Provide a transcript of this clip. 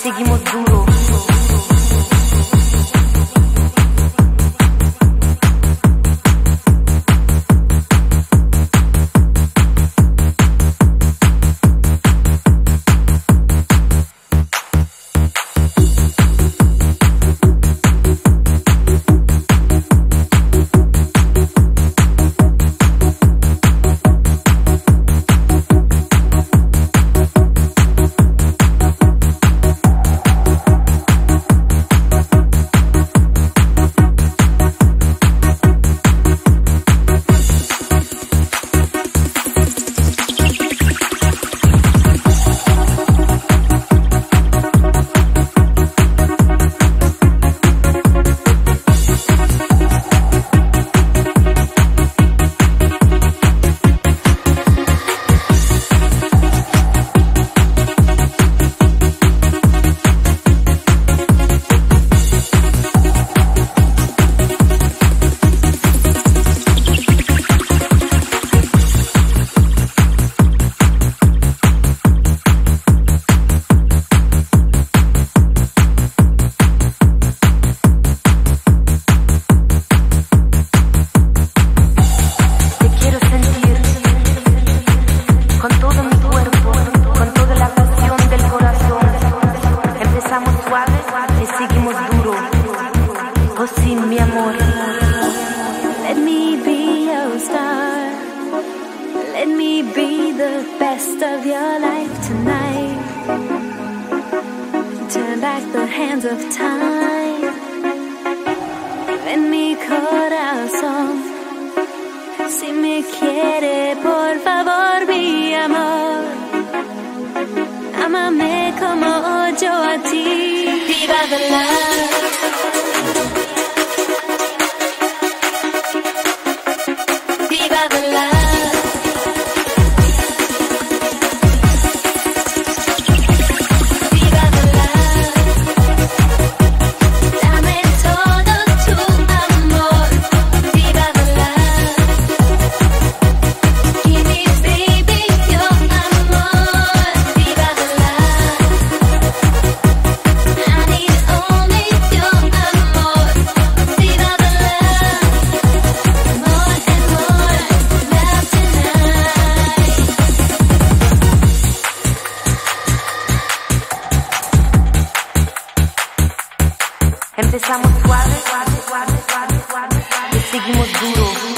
seguimos duro. Seguimos duro, oh sí, mi amor. Let me be your star. Let me be the best of your life tonight. Turn back the hands of time. Ven mi corazón. Si me quiere, por favor, mi amor. Ámame como yo a ti. Viva the love. Viva the love. Viva the love. Dame todo tu amor. Viva the love. Give me, baby, your amor. Viva the love. I need only your amor. Viva the love. More and more love tonight. Empezamos suave, y seguimos duro.